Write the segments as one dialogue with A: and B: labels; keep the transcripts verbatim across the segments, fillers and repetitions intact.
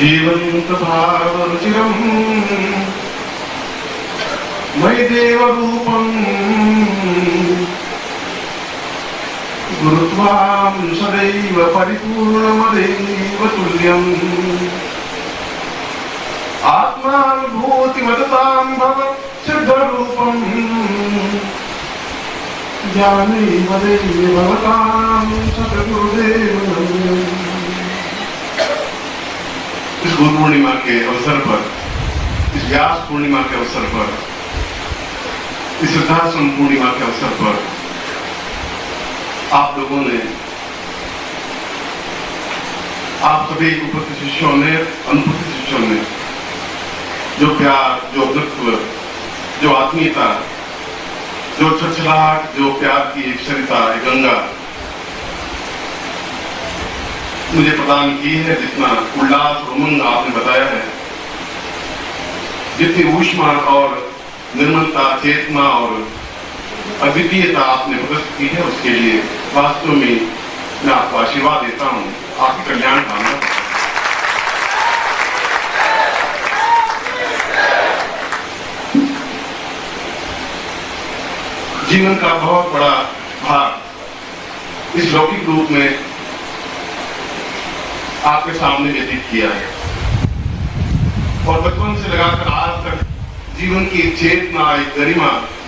A: जीवन्तभावरुचिरं मयि देवरूपं गुरुत्वां सदैव परिपूर्णमदेव तुल्यम् आत्मानुभूतिमदतां भव सिद्धरूपं ज्ञानैव भवतां सद्गुरुदेव। इस गुरु पूर्णिमा के अवसर पर, इस व्यास पूर्णिमा के अवसर पर, इस सिद्धाश्रम पूर्णिमा के अवसर पर आप लोगों ने, आप सभी उपस्थित शिष्यों ने, अनुपस्थित शिष्यों ने जो प्यार, जो वृत्व, जो आत्मीयता, जो छछलाहट, जो प्यार की एक सरिता, एक गंगा मुझे प्रदान की है, जितना उल्लास और उमंग आपने बताया है, जितनी ऊष्मा और निर्मलता, चेतना और अद्वितीयता आपने प्रदर्शित की है, उसके लिए वास्तव में मैं आपको आशीर्वाद देता हूँ, आपके कल्याण कामना। जीवन का बहुत बड़ा भाग इस लौकिक रूप में आपके सामने व्यतीत किया है और बचपन से लगाकर आज तक जीवन की एक चेतना, एक गरिमा,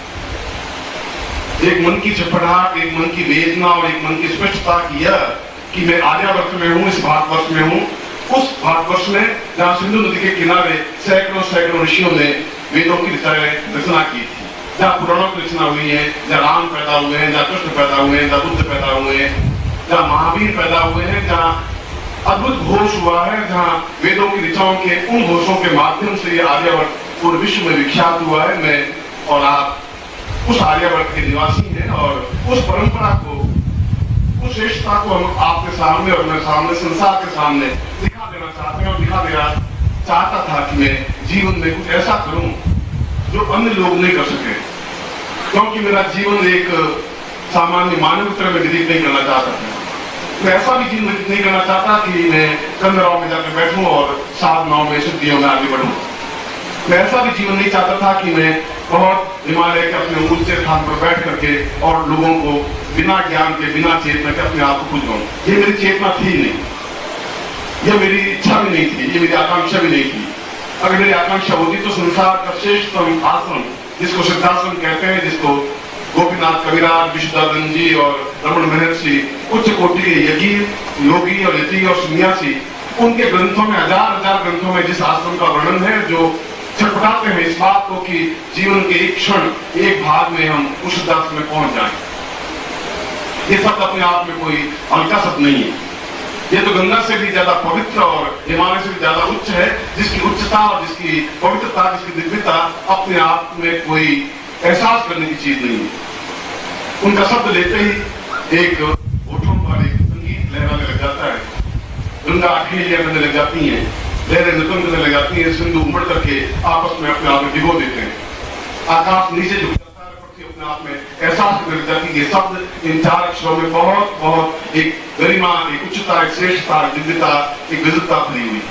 A: एक मन की छटपटाहट, एक मन की वेदना और एक मन की स्पष्टता किया कि मैं आर्यावर्त में हूँ, इस भारतवर्ष में हूँ, उस भारतवर्ष में जहाँ सिंधु नदी के किनारे सैकड़ों सैकड़ों ऋषियों ने वेदों की रचना की थी, जहाँ पुराणों की रचना हुई है, जहाँ राम पैदा हुए हैं, जहाँ कृष्ण पैदा हुए हैं, जहाँ बुद्ध पैदा हुए हैं, जहाँ महावीर पैदा हुए हैं, जहाँ अद्भुत घोष हुआ है, जहाँ वेदों की ऋचाओं के उन घोषों के माध्यम से ये आर्यावर्त पूरे विश्व में विख्यात हुआ है। मैं और आप उस आर्यावर्त के निवासी हैं और उस परंपरा को, उस श्रेष्ठता को हम आपके सामने और मेरे सामने, संसार के सामने दिखा देना चाहते हैं और दिखा देना चाहता था कि मैं जीवन में कुछ ऐसा करूं जो अन्य लोग नहीं कर सके, क्योंकि मेरा जीवन एक सामान्य मानव की तरह में व्यतीत नहीं करना चाहता था। मैं ऐसा भी जीवन व्यतीत नहीं करना चाहता कि मैं चंद्रराव में जाकर बैठूं और साधनाओं में, सिद्धियों में आगे बढ़ूं। मैं ऐसा भी जीवन नहीं चाहता था कि मैं बहुत हिमालय के अपने ऊंचे स्थान पर बैठ करके और लोगों को बिना ज्ञान के, बिना चेतना के अपने आप को पूछ पाऊं। ये मेरी चेतना थी नहीं, यह मेरी इच्छा भी नहीं थी, ये मेरी आकांक्षा भी नहीं थी। अगर मेरी आकांक्षा होती तो संसार का श्रेष्ठतम आश्रम, जिसको सिद्धाश्रम कहते हैं, जिसको गोपीनाथ कविराज, विश्वनाथ जी और रमन महर्षि, उच्च कोटि के यज्ञ, योगी और यति और सन्यासी, उनके ग्रंथों में, हजार हजार ग्रंथों में जिस आश्रम का वर्णन है, जो छटपटाते हैं इस बात को कि जीवन के एक क्षण, एक भाग में हम उस सिद्धाश्रम में पहुंच जाएं। ये शब्द अपने आप में कोई हल्का शब्द नहीं है, ये तो गंगा से भी ज्यादा पवित्र और हिमालय से भी ज्यादा उच्च है, जिसकी उच्चता और जिसकी पवित्रता, जिसकी दिव्यता अपने आप में कोई एहसास करने की चीज नहीं है। उनका शब्द लेते ही एक होठों पर एक संगीत लहराने लग जाता है, गंगा अकेलियां करने लग जाती हैं, लहरें नृत्य करने लग जाती हैं, सिंधु उमड़ करके आपस में अपने आप में भिगो देते हैं, आकाश नीचे झुक जाता है, पृथ्वी अपने आप में एहसास करने लग जाती है। ये शब्द इन चार अक्षरों में बहुत बहुत एक गरिमा, एक उच्चता, एक श्रेष्ठता, दिव्यता, एक विद्वता भरी हुई।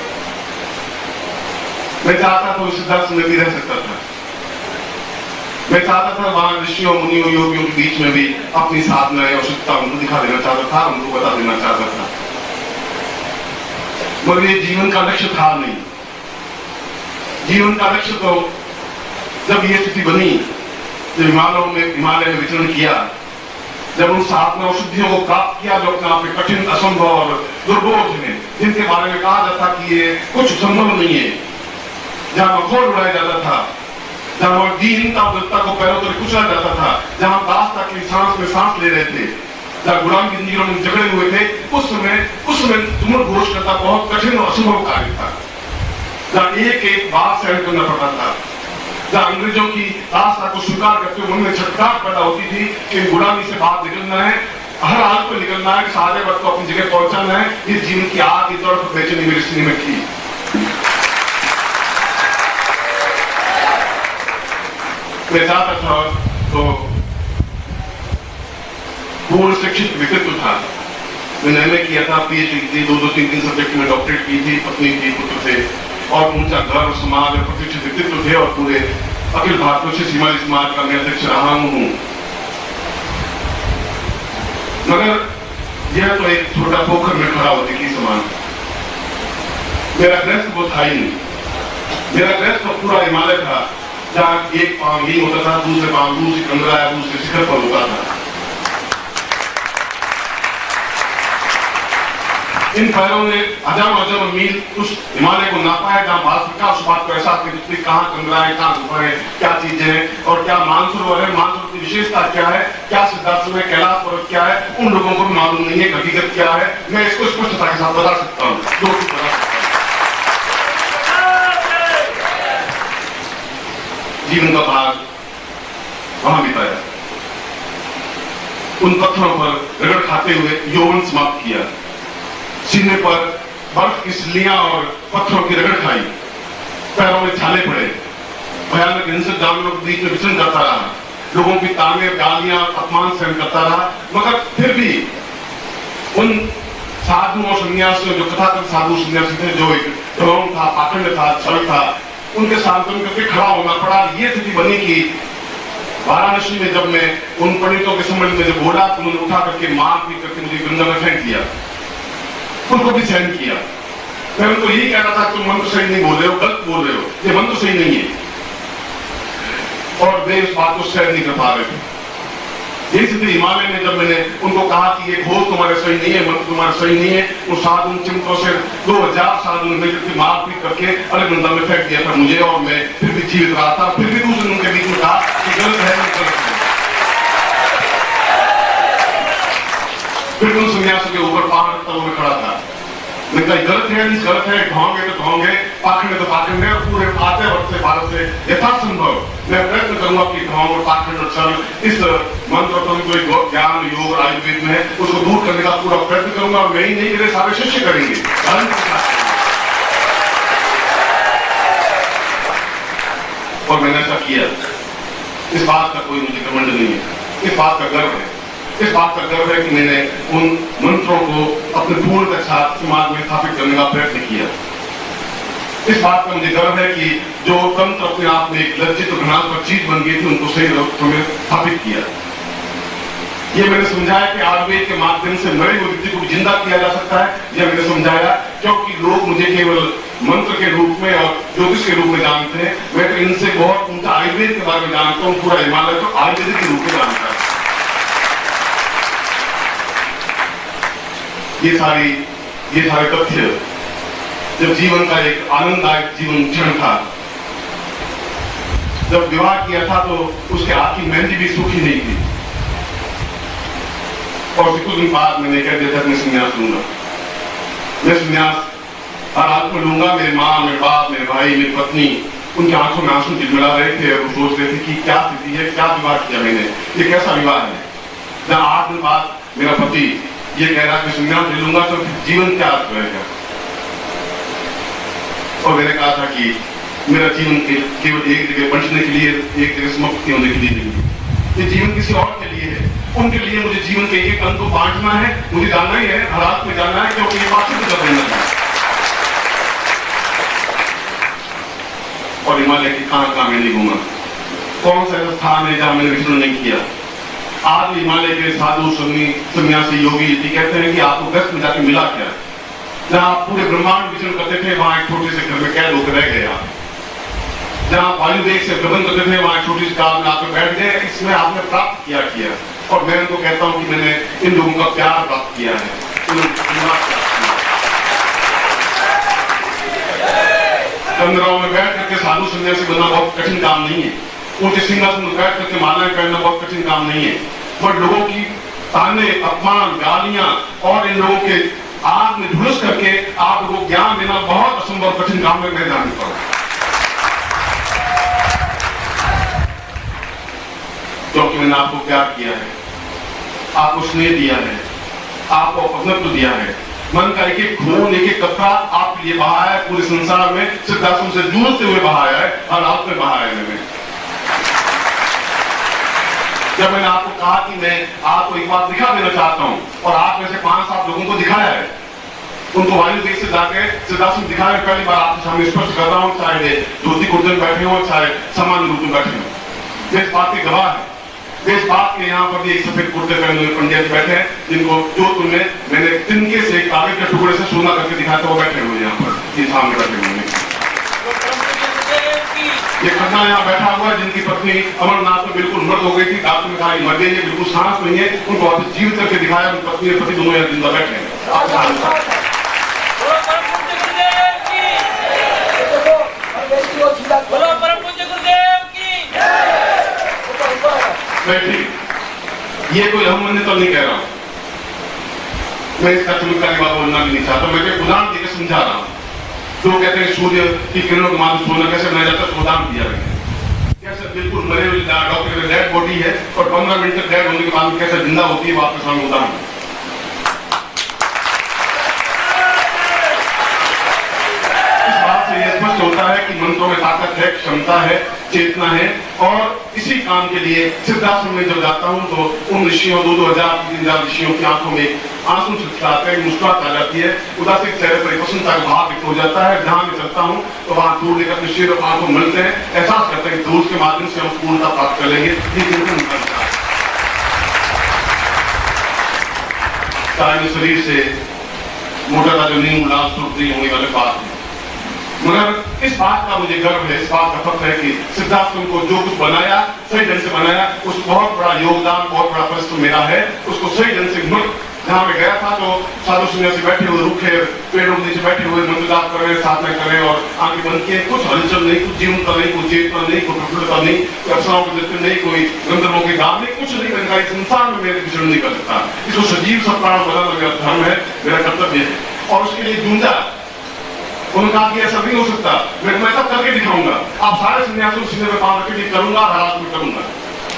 A: मैं चाहता था उस सिद्धाश्रम में भी रह सकता था, मैं चाहता था वहां ऋषियों, मुनियों, योगियों के बीच में भी अपनी साधनाएं और शुद्धता उनको दिखा देना चाहता था, उनको बता देना चाहता था, मगर ये जीवन का लक्ष्य था नहीं। जीवन का लक्ष्य तो जब ये स्थिति बनी, जब हिमालयों में हिमालय में विचरण किया, जब उन साधना और शुद्धियों को प्राप्त किया जो अपने आप में कठिन, असंभव और दुर्बोध है, जिनके बारे में कहा जाता कि ये कुछ संभव नहीं है, जहां मखौल उड़ाया जाता था, जहां दीनता और दत्ता को पैरों तले कुचला जाता था, जहां दास्ता की सांस में सांस ले रहे थे, जहाँ गुलाम की जिंदगी में झगड़े हुए थे, उस समय उस समय तुमुल घोष करना बहुत कठिन और असंभव कार्य था, जहाँ एक एक बात सहन करना पड़ता था, जहाँ अंग्रेजों की आस्था को स्वीकार करते हुए मन में छटपटाहट पैदा होती थी कि गुलामी से बाहर निकलना है, हर हाल पर निकलना है, सारे वक्त को अपनी जगह पहुंचाना है। इस जीवन की आग की तौर पर बेचैनी मेरी स्थिति में थी। मैं चाहता था तो पूर्ण शिक्षित व्यक्तित्व था, मैंने एम ए किया था, पीएचडी की थी, दो दो तीन तीन सब्जेक्ट में डॉक्टरेट की थी, पत्नी थी, पुत्र थे और उनका घर समाज और प्रतिष्ठित व्यक्तित्व थे और पूरे अखिल भारतीय हिमालय समाज का मैं अध्यक्ष रहा हूँ। मगर यह तो एक छोटा पोखर में खड़ा होने की समान। मेरा गृहस्थ वो था ही नहीं। मेरा गृहस्थ तो पूरा हिमालय था, जहाँ एक पांव ही होता था, दूसरे पांव दूसरी कंदरा या दूसरे शिखर पर होता था। इन पैरों ने हजारों हजारों मील उस हिमालय को नापा है, जहाँ भारत का उस बात को एहसास करती कहाँ कंदरा है, कहाँ गुफा है, क्या चीजें हैं और क्या मानसरोवर है, मानसरोवर की विशेषता क्या है, क्या सिद्धार्थ में कैलाश पर्वत क्या है, उन लोगों को भी मालूम नहीं है हकीकत क्या है। मैं इसको स्पष्टता के साथ बता सकता हूँ, जो कुछ बता सकता हूँ। जीवन का भाग वहां बिताया, उन पत्थरों पर रगड़ खाते हुए यौवन समाप्त किया, सीने पर बर्फ की सिल्लियां और पत्थरों की रगड़ खाई, पैरों में छाले पड़े, भयानक हिंसक जानवरों के बीच में विचरण करता रहा, लोगों की ताने गालियां अपमान सहन करता रहा, मगर फिर भी उन साधु और सन्यासियों, जो कथाकथित साधु सन्यासी थे, जो एक ढोंग था, पाखंड था, छल था, उनके सांत्वन करके खड़ा होना पड़ा। ये स्थिति बनी कि वाराणसी में जब मैं उन पंडितों के सम्मेलन में जब बोला तो उन्होंने उठा करके मार पीट करके मुझे गंगा में फेंक दिया, उनको भी सहन किया। मैं उनको यही कहना था तुम मंत्र सही नहीं बोल रहे हो, गलत बोल रहे हो, ये मंत्र सही नहीं है, और वे उस बात को सहन नहीं कर पा रहे थे। यही स्थिति हिमालय में जब मैंने उनको कहा कि ये घोष तुम्हारे सही नहीं है, मंत्र तुम्हारे सही नहीं है, उन साधु चिंतकों से दो हजार साधु ने मिलकर मारपीट करके अलग गंगा में फेंक दिया था मुझे, और मैं फिर भी जीवित रहा था। फिर भी दूसरे उनके बीच में कहा कि गलत है, गलत है। फिर उन सन्यासियों के ऊपर पहाड़ रखता हुआ खड़ा था। मैं कहा गलत है, गलत है, ढोंग है तो ढोंग है, पाखंड है तो पाखंड है, और पूरे आधे वर्ष से भारत से यथासंभव मैं प्रयत्न करूंगा कि ढोंग और पाखंड और छल इस मंत्र तंत्र ज्ञान योग आयुर्वेद में है उसको दूर करने का पूरा प्रयत्न करूंगा, और मैं ही नहीं मेरे सारे शिष्य करेंगे। और मैंने ऐसा किया। इस बात का कोई मुझे घमंड नहीं है, इस बात का गर्व है, इस बात का गर्व है कि मैंने उन मंत्रों को अपने पूर्ण के साथ समाज में स्थापित करने का प्रयत्न किया। इस बात का मुझे गर्व है कि जो तंत्र अपने आप में एक लज्जित और घृणास्पद चीज बन गई थी उनको सही रूप में स्थापित किया। ये मैंने समझाया कि आयुर्वेद के माध्यम से मरे हुए व्यक्ति को भी जिंदा किया जा सकता है। यह मैंने समझाया क्योंकि लोग मुझे केवल मंत्र के रूप में और ज्योतिष के रूप में जानते हैं, मैं तो इनसे बहुत उनका आयुर्वेद के बारे में जानता हूँ। पूरा हिमालय तो आयुर्वेदिक के रूप में जानता है। ये सारी ये सारे तथ्य जब जीवन का एक आनंददायक जीवन क्षण था, जब विवाह किया था तो उसके हाथ की मेहंदी भी सूखी नहीं थी, और कुछ दिन बाद मैंने कह दिया था मैं संन्यास लूंगा, मैं संन्यास हर हाथ में लूंगा। मेरी माँ, मेरे बाप, मेरे भाई, मेरी पत्नी, उनकी आंखों में आंसू झिलमिला रहे थे और वो सोच रहे थे कि क्या स्थिति है, क्या विवाह किया मैंने, ये कैसा विवाह है। जहां आठ दिन बाद मेरा पति ये कह रहा कि संन्यास ले लूंगा तो जीवन क्या अर्थ रहेगा। और मैंने कहा था कि मेरा जीवन केवल एक जगह बंटने के लिए, एक जगह समाप्त होने के लिए नहीं, ये जीवन किसी और के लिए है। उनके लिए मुझे जीवन के एक अंग को बांटना है, मुझे जानना ही है, हर हाथ में जानना है, क्योंकि ये बात सिद्ध कर देना है। और हिमालय के कहां कहां मैं नहीं घूमा, कौन सा ऐसा स्थान है जहां मैंने विचरण नहीं किया। आज हिमालय के साधु सन्यासी योगी कहते हैं कि आपको गस्त में जाके मिला क्या। जहां आप पूरे ब्रह्मांड विचरण करते थे वहां एक छोटे से घर में कैद होकर रह गए आप। जहां वायुवेग से प्रबंध करते थे वहां छोटी सी कार में आकर बैठ गए। इसमें आपने प्राप्त किया किया और मैं उनको कहता हूं कि मैंने इन लोगों का प्यार प्राप्त किया है। चंद्राओं में बैठ करके साधु सन्यासी बनना बहुत कठिन काम नहीं है। ऊंचे सिंहासन में बैठ करके मालाएं पहनना बहुत कठिन काम नहीं है। पर लोगों की ताने, अपमान, गालियां और इन लोगों के आग में झुलस करके आप लोगों को ज्ञान देना बहुत असंभव कठिन काम में मैं जान पड़ा। क्योंकि मैंने आपको प्यार किया है, आपको स्नेह दिया है, आपको अपनत्व दिया है। मन का एक एक खून, एक एक कतरा आपके लिए बहाया है। पूरे संसार में सिद्धार्थों से जूझते हुए बहाया है और आप में बहाया है मैंने। जब मैंने आपको कहा कि मैं आपको एक बात दिखा देना चाहता हूं और आप में से पांच सात लोगों को दिखाया है, उनको वायु देश से जाके सिद्धार्थ दिखाया, पहली बार आपके सामने स्पष्ट कर रहा हूं, चाहे वे धोती कुर्ते में बैठे हो चाहे सामान्य रूप में बैठे हो। इस बात के गवाह है। इस बात के यहाँ पर भी एक सफेद कुर्ते पहने हुए पंडित बैठे हैं, जिनको जोधपुर में मैंने तिनके से कागज के टुकड़े से सोना करके दिखाया था, वो बैठे हुए यहाँ पर, ये सामने बैठे हुए हैं। ये खन्ना यहाँ बैठा हुआ है, जिनकी पत्नी अमरनाथ में बिल्कुल मर्द हो गई थी, डॉक्टर ने कहा मर गई है, बिल्कुल सांस नहीं है, उनको वापस जीवित करके दिखाया, उनकी पत्नी और पति दोनों यहाँ जिंदा बैठे हैं। ये कोई हम तो नहीं कह रहा हूं, मैं इसका चमत्कारी बात बोलना भी नहीं चाहता, मैं एक उदाहरण देकर समझा रहा हूं। तो कहते हैं सूर्य की किरणों के माध्यम सोना कैसे बनाया जाता है, उदाहरण दिया गया कैसे बिल्कुल मरे हुए डॉक्टर की डेड बॉडी है और पंद्रह मिनट तक डेड होने के बाद कैसे जिंदा होती है, वो आपके सामने उदाहरण। इस बात से यह स्पष्ट होता है कि मंत्रों में ताकत है, क्षमता है, चेतना है, और इसी काम के लिए सिद्धाश्रम में जब जाता हूं तो उन ऋषियों दो दो हजार तीन हजार ऋषियों की आंखों में आंसू छलकाते हैं, मुस्कुराहट आ जाती है, उदासी के चेहरे पर प्रसन्नता का भाव व्यक्त हो जाता है। जहां मैं चलता हूं तो वहां दूर लेकर अपने शरीर और आंखों मिलते हैं, एहसास करते हैं कि दूर के माध्यम से हम पूर्णता प्राप्त कर लेंगे। ये बिल्कुल निकलता है, चाहे शरीर से मोटा जो नहीं लाल सुर्ख नहीं होने वाली बात है, मगर इस बात का मुझे गर्व है, इस बात का फख्र है कि सिद्धाश्रम को जो कुछ बनाया सही ढंग से बनाया, उस बहुत बड़ा योगदान, बहुत बड़ा परिश्रम मेरा है। उसको सही ढंग से मुल्क जहां मैं गया था तो साधु सन्यासी बैठे हुए रूखे पेड़ों के नीचे बैठे हुए मंत्र जाप कर रहे, साधना कर रहे और आंखें बंद किए, कुछ हलचल नहीं, कुछ जीवनता नहीं, कोई चेतना नहीं, कोई प्रफुल्लता नहीं, कोई अप्सराओं के दृश्य नहीं, कोई गंधर्वों के गान नहीं, कुछ नहीं करने का इस संसार में मेरे विचरण नहीं कर सकता। इसको सजीव सब प्राण बनाना मेरा धर्म है, मेरा कर्तव्य है, और उसके लिए जूझा। उन्होंने कहा कि ऐसा नहीं हो सकता, मैं मैं सब करके दिखाऊंगा, आप सारे सन्यासियों को सीने में पांव रख के करूंगा, हालात में करूंगा।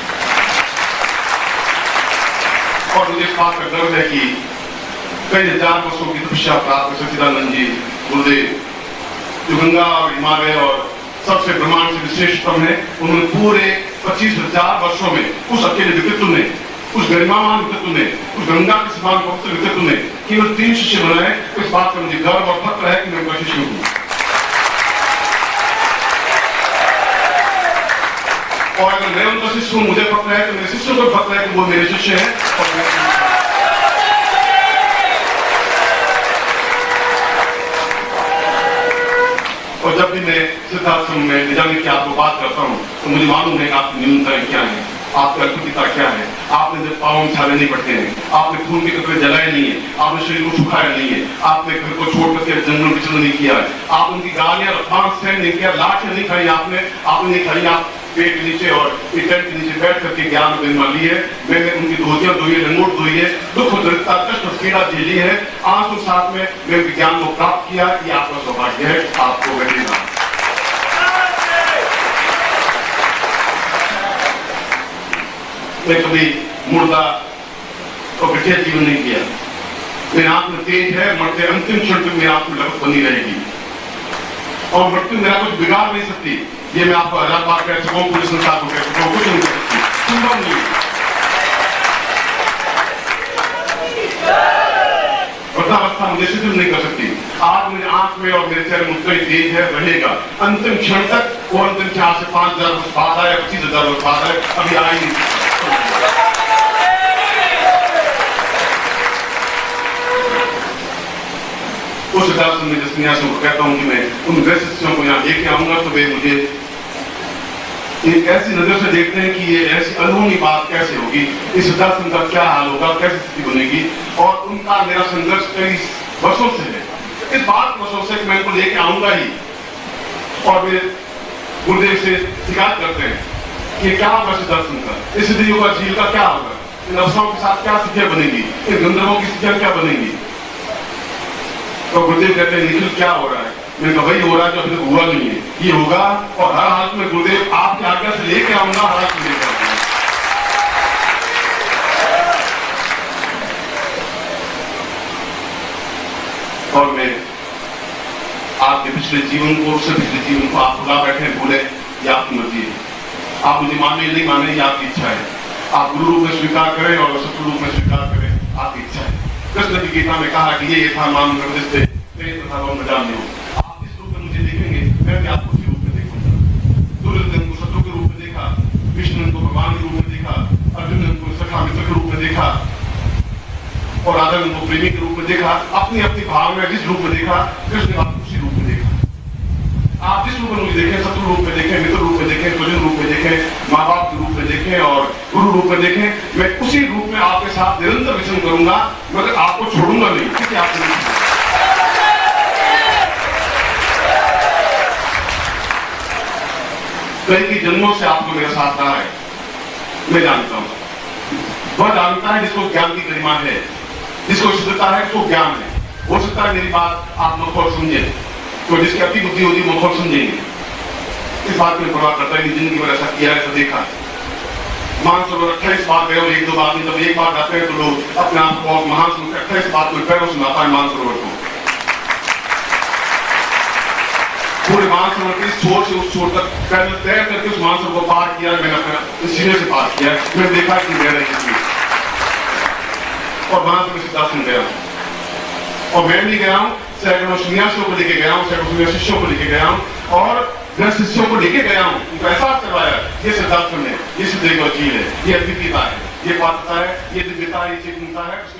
A: और मुझे इस बात का गर्व है कि कई हजार वर्षों की तपस्या प्राप्त सच्चिदानंद जी गुरुदेव जो गंगा और हिमालय और सबसे ब्रह्मांड से विशेषतम है, उन्होंने पूरे पच्चीस हजार वर्षों में उस अकेले व्यक्तित्व ने, उस गरिमामान व्यक्तित्व ने, उस गंगा के समान पवित्र व्यक्तित्व ने केवल तीन शिष्य बनाए। इस बात का मुझे गर्व और फख्र है कि मैं उनका शिष्य हूं। और अगर मैं उनका शिष्य हूं, मुझे फख्र है, तो मेरे शिष्यों को फख्र है कि वो मेरे शिष्य हैं। और जब भी मैं सिद्धाश्रम में निजामी की आपको बात करता हूं तो मुझे मालूम है कि आपकी न्यूनताएं क्या है, आपकी अल्पता क्या है। आपने जब पाँव में छाले नहीं पड़ते हैं, आपने खून के कपड़े जलाए नहीं है, आपने शरीर को सुखाया नहीं है, आपने घर को छोड़ करके जंगल विचरण नहीं किया है, आप उनकी गालियां और सहन नहीं किया, लाठियां नहीं खाई आपने, आपने नहीं खाई, आप पेट के नीचे और टेंट के नीचे बैठ करके ज्ञान जन्मा ली है। मैंने उनकी धोतियां धोई है, लंगोट धोई है, दुख दरिद्रता कष्ट और पीड़ा झेली है, आंसू साथ में मैं विज्ञान को प्राप्त किया। ये आपका सौभाग्य है, आपको मिलेगा। मैं कभी मुर्दा और घटिया जीवन नहीं किया, मेरे आंख में तेज है, मरते अंतिम क्षण तक मेरी आंख में लगत बनी रहेगी और मृत्यु मेरा कुछ बिगाड़ नहीं सकती। ये मैं आपको हजार बार कह सकूं, पूरे संसार को कह सकूं, कुछ नहीं कर सकती, संभव नहीं। वृद्धावस्था मुझे शिथिल नहीं कर सकती। आज मेरी आंख में और मेरे चेहरे में उतना ही तेज है, रहेगा अंतिम क्षण तक। वो अंतिम क्षण से पांच हजार वर्ष बाद आए, पच्चीस हजार वर्ष बाद आए, अभी आ ही नहीं। उस हिसाब से मैं जिस सन्यासियों को कहता हूं कि मैं उन वैसे शिष्यों को यहाँ लेके आऊंगा तो वे मुझे एक ऐसी नजर से देखते हैं कि ये ऐसी अनहोनी बात कैसे होगी, इस सिद्धाश्रम का क्या हाल होगा, कैसी स्थिति बनेगी। और उनका मेरा संघर्ष कई वर्षों से है, इस बात वर्षों से मैं उनको लेके आऊंगा ही। और वे गुरुदेव से शिकायत करते हैं कि क्या होगा सिद्धाश्रम का, इस सिद्धि होगा झील का क्या होगा, इन अवसरों के साथ क्या स्थितियां बनेगी, इन गंधर्वों की स्थितियां क्या बनेगी। तो गुरुदेव कहते हैं निखिल क्या हो रहा है? मैंने कहा वही हो रहा है जो अभी तक हुआ नहीं है, ये होगा। और हर हालत में गुरुदेव आपकी आज्ञा से लेके आऊंगा, हर हालत में लेकर आऊंगा। और मैं आपके पिछले जीवन को, उससे पिछले जीवन को आप भुला बैठे, भूले, ये आपकी मर्जी है। आप मुझे माने नहीं माने, ये आपकी इच्छा है। आप गुरु रूप में स्वीकार करें और शत्रु रूप में स्वीकार करें, आपकी इच्छा है। कृष्ण की गीता में कहा कि ये यथा मान निर्दिष्टे तथा लोग जान हो। आप जिस रूप में मुझे देखेंगे मैं भी आपको उसी रूप में देखूंगा। दुर्योधन को शत्रु के रूप में देखा, विष्णु को भगवान के रूप में देखा, अर्जुन को सखा मित्र के रूप में देखा और राधा को प्रेमी के रूप में देखा। अपनी अपनी भाव में जिस रूप में देखा, कृष्ण ने आपको उसी रूप में देखा। आप जिस रूप में मुझे देखें, शत्रु रूप में देखें, मित्र रूप में देखें, स्वजन रूप में देखें, माँ बाप के रूप में देखें और गुरु रूप में देखें, मैं उसी रूप में आपके साथ निरंतर विचरण करूंगा, मगर आपको छोड़ूंगा नहीं। क्योंकि आपको नहीं कई की जन्मों से आपको मेरा साथ रहा है, मैं जानता हूं। वह जानता है जिसको ज्ञान की गरिमा है, जिसको सिद्धता है, उसको ज्ञान है। हो सकता है मेरी बात आप मुखौर समझे, तो जिसकी अपनी बुद्धि होगी मुखौर समझेंगे। इस बात में परवाह करता है कि जिंदगी में ऐसा किया है, ऐसा देखा है। मानसरोवर अट्ठाईस बार गए और एक दो बार नहीं, जब एक बार जाते हैं तो लोग अपने आप को महान सरोवर अट्ठाईस बार कोई पैरों सुनाता है मानसरोवर को। पूरे मानसरोवर की इस छोर से उस छोर तक पैदल तैर करके उस मानसरोवर को पार किया, मैंने अपना सीने से पार किया, मैंने देखा कि रह रही और वहां से मैं सिद्धासन गया हूं। और मैं भी गया हूं, सैकड़ों सन्यासियों को लेके गया हूं, सैकड़ों शिष्यों को लेके गया हूं और मैं शिष्यों को लेके गया हूं, उनको एहसास करवाया ये सिद्धासन है, ये सिद्धि का चीज है, ये अद्वितीयता है, ये पात्रता है, ये दिव्यता है, ये चेतनता है।